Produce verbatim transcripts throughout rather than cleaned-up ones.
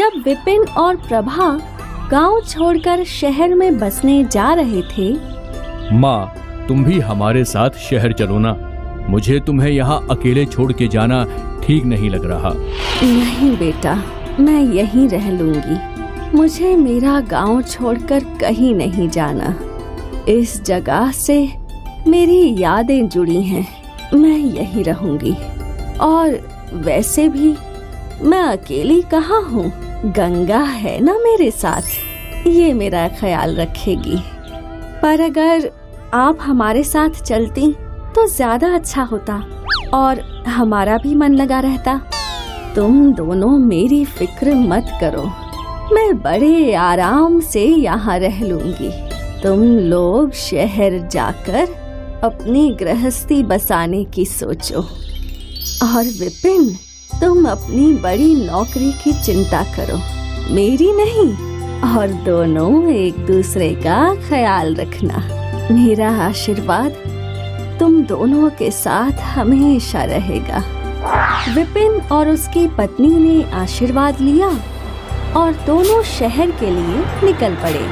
जब विपिन और प्रभा गांव छोड़कर शहर में बसने जा रहे थे। माँ, तुम भी हमारे साथ शहर चलो ना। मुझे तुम्हें यहाँ अकेले छोड़ के जाना ठीक नहीं लग रहा। नहीं बेटा, मैं यहीं रह लूंगी। मुझे मेरा गांव छोड़कर कहीं नहीं जाना। इस जगह से मेरी यादें जुड़ी हैं। मैं यहीं रहूंगी। और वैसे भी मैं अकेली कहाँ हूँ, गंगा है ना मेरे साथ, ये मेरा ख्याल रखेगी। पर अगर आप हमारे साथ चलती तो ज्यादा अच्छा होता और हमारा भी मन लगा रहता। तुम दोनों मेरी फिक्र मत करो, मैं बड़े आराम से यहाँ रह लूंगी। तुम लोग शहर जाकर अपनी गृहस्थी बसाने की सोचो। और विपिन, तुम अपनी बड़ी नौकरी की चिंता करो, मेरी नहीं। और दोनों एक दूसरे का ख्याल रखना। मेरा आशीर्वाद तुम दोनों के साथ हमेशा रहेगा। विपिन और उसकी पत्नी ने आशीर्वाद लिया और दोनों शहर के लिए निकल पड़े।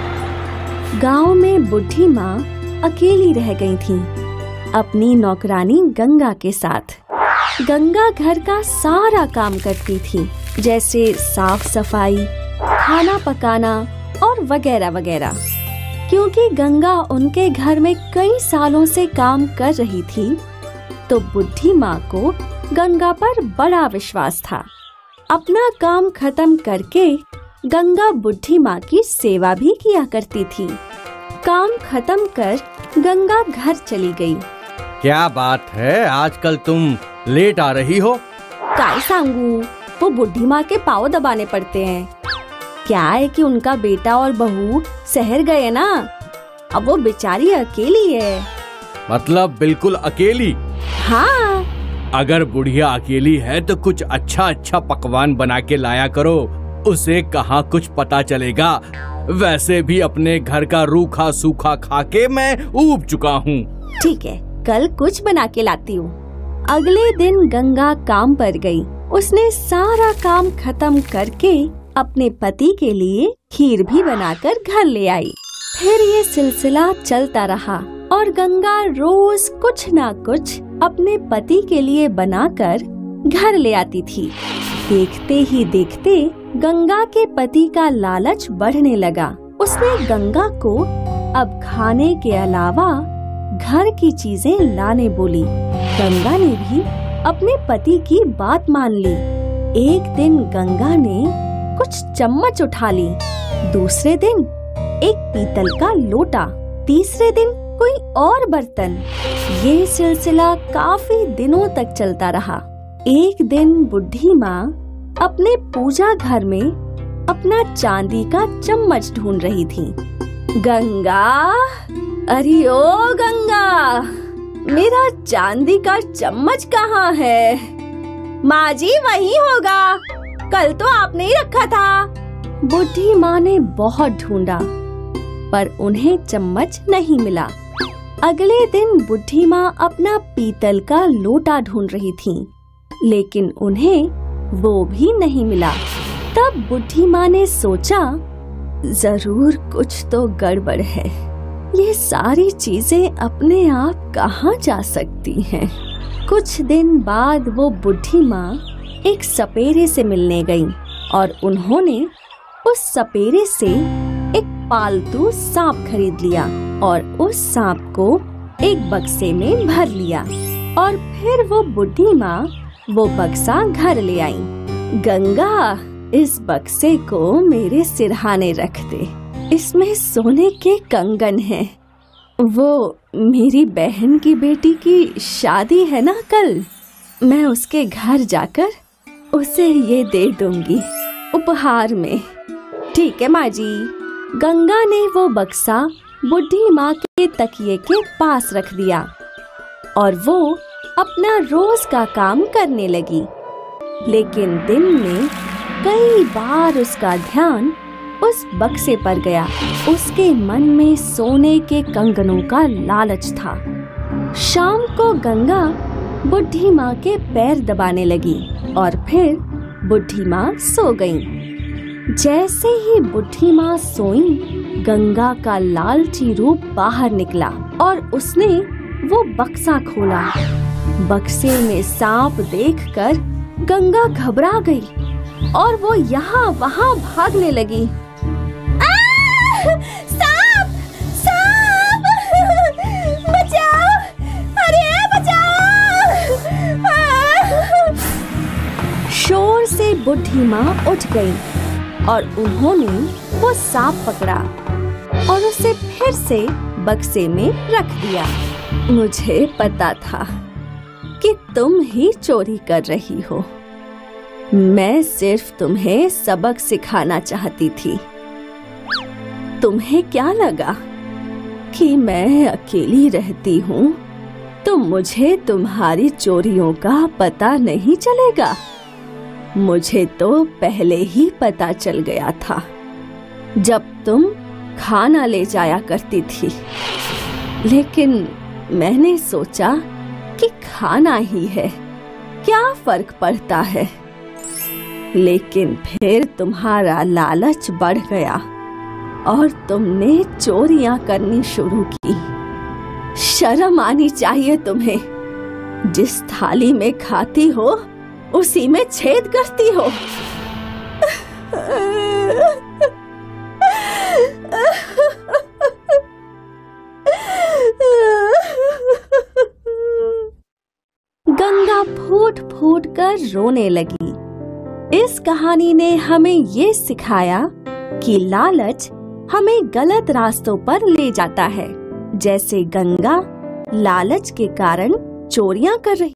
गांव में बुढ़ी माँ अकेली रह गई थी अपनी नौकरानी गंगा के साथ। गंगा घर का सारा काम करती थी, जैसे साफ सफाई, खाना पकाना और वगैरह वगैरह। क्योंकि गंगा उनके घर में कई सालों से काम कर रही थी, तो बुढ़ी माँ को गंगा पर बड़ा विश्वास था। अपना काम खत्म करके गंगा बुढ़ी माँ की सेवा भी किया करती थी। काम खत्म कर गंगा घर चली गई। क्या बात है, आजकल तुम लेट आ रही हो? काय सांगू, वो बुढ़ी माँ के पाँव दबाने पड़ते हैं। क्या है कि उनका बेटा और बहू शहर गए ना, अब वो बेचारी अकेली है। मतलब बिल्कुल अकेली? हाँ। अगर बुढ़िया अकेली है तो कुछ अच्छा अच्छा पकवान बना के लाया करो, उसे कहाँ कुछ पता चलेगा। वैसे भी अपने घर का रूखा सूखा खा के मैं ऊब चुका हूँ। ठीक है, कल कुछ बना के लाती हूँ। अगले दिन गंगा काम पर गई। उसने सारा काम खत्म करके अपने पति के लिए खीर भी बनाकर घर ले आई। फिर ये सिलसिला चलता रहा और गंगा रोज कुछ ना कुछ अपने पति के लिए बनाकर घर ले आती थी। देखते ही देखते गंगा के पति का लालच बढ़ने लगा। उसने गंगा को अब खाने के अलावा घर की चीजें लाने बोली। गंगा ने भी अपने पति की बात मान ली। एक दिन गंगा ने कुछ चम्मच उठा ली, दूसरे दिन एक पीतल का लोटा, तीसरे दिन कोई और बर्तन। ये सिलसिला काफी दिनों तक चलता रहा। एक दिन बुढ़ी माँ अपने पूजा घर में अपना चांदी का चम्मच ढूंढ रही थी। गंगा, अरे ओ गंगा, मेरा चांदी का चम्मच कहाँ है? माँ जी, वही होगा, कल तो आपने ही रखा था। बुढ़ी माँ ने बहुत ढूंढा पर उन्हें चम्मच नहीं मिला। अगले दिन बुढ़ी माँ अपना पीतल का लोटा ढूंढ रही थी, लेकिन उन्हें वो भी नहीं मिला। तब बुढ़ी माँ ने सोचा, जरूर कुछ तो गड़बड़ है। ये सारी चीजें अपने आप कहाँ जा सकती हैं? कुछ दिन बाद वो बुढ़ी माँ एक सपेरे से मिलने गई और उन्होंने उस सपेरे से एक पालतू सांप खरीद लिया और उस सांप को एक बक्से में भर लिया। और फिर वो बुढ़ी माँ वो बक्सा घर ले आई। गंगा, इस बक्से को मेरे सिरहाने रख दे, इसमें सोने के कंगन हैं। वो मेरी बहन की बेटी की शादी है ना कल, मैं उसके घर जाकर उसे ये दे दूंगी उपहार में। ठीक है माँ जी। गंगा ने वो बक्सा बुढ़ी माँ के तकिए के पास रख दिया और वो अपना रोज का काम करने लगी। लेकिन दिन में कई बार उसका ध्यान उस बक्से पर गया। उसके मन में सोने के कंगनों का लालच था। शाम को गंगा बुढ़ी माँ के पैर दबाने लगी और फिर बुढ़ी माँ सो गई। जैसे ही बुढ़ी माँ सोई, गंगा का लालची रूप बाहर निकला और उसने वो बक्सा खोला। बक्से में सांप देखकर गंगा घबरा गई और वो यहाँ वहाँ भागने लगी। सांप! सांप! बचाओ! अरे बचाओ! शोर से बुढ़ी माँ उठ गई और उन्होंने वो सांप पकड़ा और उसे फिर से बक्से में रख दिया। मुझे पता था कि तुम ही चोरी कर रही हो। मैं सिर्फ तुम्हें सबक सिखाना चाहती थी। तुम्हें क्या लगा कि मैं अकेली रहती हूँ तो मुझे तुम्हारी चोरियों का पता नहीं चलेगा? मुझे तो पहले ही पता चल गया था, जब तुम खाना ले जाया करती थी। लेकिन मैंने सोचा कि खाना ही है, क्या फर्क पड़ता है। लेकिन फिर तुम्हारा लालच बढ़ गया और तुमने चोरियां करनी शुरू की। शर्म आनी चाहिए तुम्हें। जिस थाली में खाती हो उसी में छेद करती हो। गंगा फूट फूट कर रोने लगी। इस कहानी ने हमें ये सिखाया कि लालच हमें गलत रास्तों पर ले जाता है, जैसे गंगा लालच के कारण चोरियां कर रही